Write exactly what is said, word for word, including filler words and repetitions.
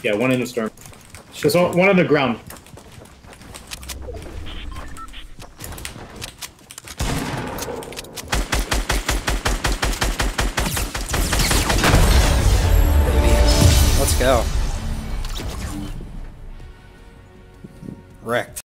Yeah, one in the storm. There's one on the ground. Let's go. Wrecked.